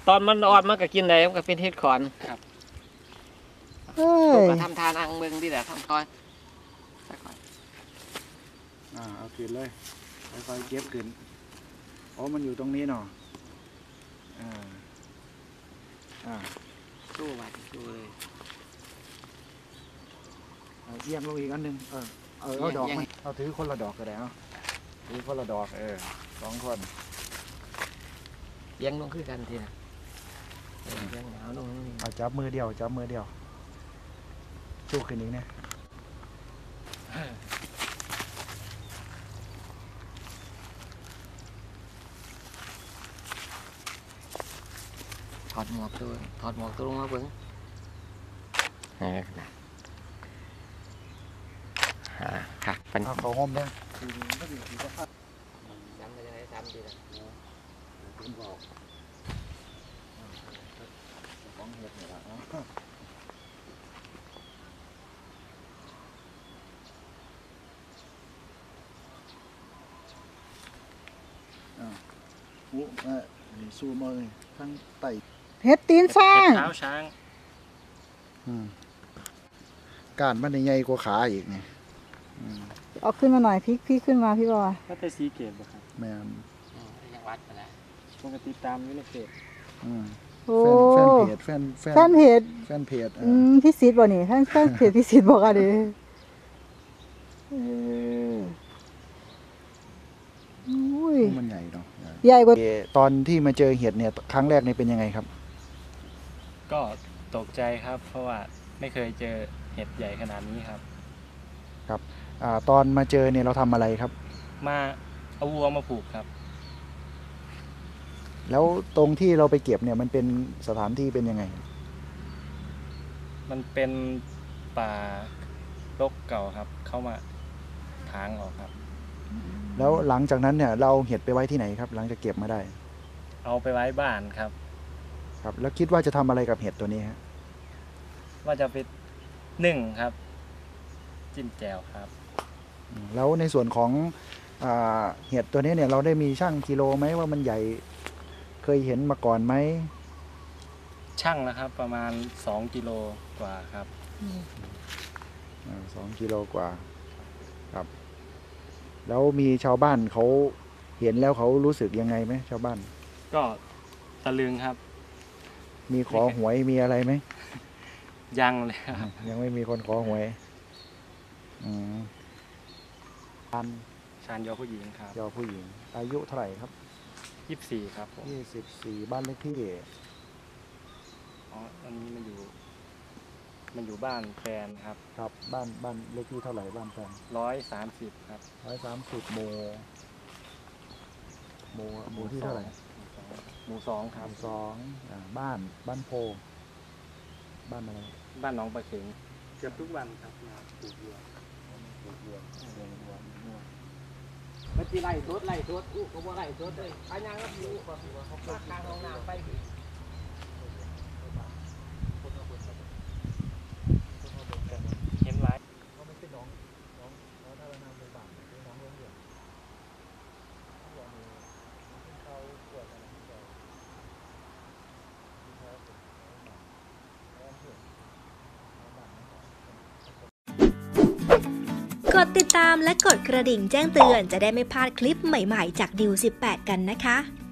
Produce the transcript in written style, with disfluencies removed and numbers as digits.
ตอนมันอ่อนมันก็กินได้มันก็เป็นเห็ดขอนครับก็ทำทานอังเมืองดีแหละทำคอยเอาขึ้นเลยค่อยๆเก็บขึ้นมันอยู่ตรงนี้เนาะสู้ไว้สู้เลยเยี่ยมลงอีกอันหนึ่งเอาดอกไหมเอาถือคนละดอกก็ได้ถือคนละดอก2 คนเลี้ยงลงขึ้นกันทีนะเลี้ยงหนาวลงเอาจับมือเดียวสู้ขึ้นอีกนะถอดหมวกตัวลงมาเบิ้งค่ะเป็นเขาห่มเนี่ยจำไปยังไงจำดีนะบอกของเห็ดเนี่ยละสู้มาเลยทั้งไต่เห็ดตีนช้างเท้าช้างก้านมันใหญ่กว่าขาอีกไงเอาขึ้นมาหน่อยพี่ขึ้นมาพี่บอยก็จะซีเกตบ่ครับแม่นยังวัดไปแล้วปกติตามอยู่ในเพจแฟนเพจพี่ซีดบ่นี่ท่านแฟนเพจพี่ซีดบอกอะไรมันใหญ่เนาะใหญ่กว่าตอนที่มาเจอเห็ดเนี่ยครั้งแรกนี่เป็นยังไงครับก็ตกใจครับเพราะว่าไม่เคยเจอเห็ดใหญ่ขนาดนี้ครับครับตอนมาเจอเนี่ยเราทำอะไรครับมาเอาวัวมาผูกครับแล้วตรงที่เราไปเก็บเนี่ยมันเป็นสถานที่เป็นยังไงมันเป็นป่ารกเก่าครับเข้ามาถางออกครับแล้วหลังจากนั้นเนี่ยเราเห็ดไปไว้ที่ไหนครับหลังจากเก็บมาได้เอาไปไว้บ้านครับครับแล้วคิดว่าจะทำอะไรกับเห็ดตัวนี้ฮะว่าจะไปนึ่งครับจิ้มแจ่วครับแล้วในส่วนของเห็ดตัวนี้เนี่ยเราได้มีช่างกิโลไหมว่ามันใหญ่เคยเห็นมาก่อนไหมช่างนะครับประมาณ2 กิโลกว่าครับ 2 กิโลกว่าครับแล้วมีชาวบ้านเขาเห็นแล้วเขารู้สึกยังไงไหมชาวบ้านก็ตะลึงครับมีขอหวยมีอะไรไหมยังเลยครับยังไม่มีคนขอหวยชานยอผู้หญิงครับยอผู้หญิงอายุเท่าไหร่ครับ 24ครับผม 24บ้านเลขที่อันนี้มันอยู่บ้านแฟนครับครับบ้านเลขที่เท่าไหร่บ้านแฟน 130ครับ 130หมู่ที่เท่าไหร่หมู่2ครับบ้านโพบ้านอะไรบ้านหนองปลาเข็งเกือบทุกวันครับมาปลูกวัวมันจะไล่ทดก็ว่าไล่ทดเลยไปยังก็อยู่ปากกลางห้องน้ำไปเห็นไรกดติดตามและกดกระดิ่งแจ้งเตือนจะได้ไม่พลาดคลิปใหม่ๆจากดิว18กันนะคะ